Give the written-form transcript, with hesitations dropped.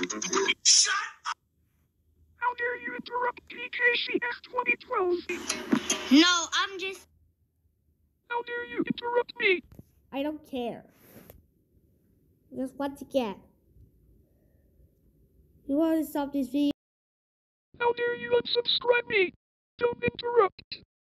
Shut up! How dare you interrupt PKCS 2012? No, I'm just... How dare you interrupt me? I don't care. Just once again. You want to stop this video? How dare you unsubscribe me? Don't interrupt.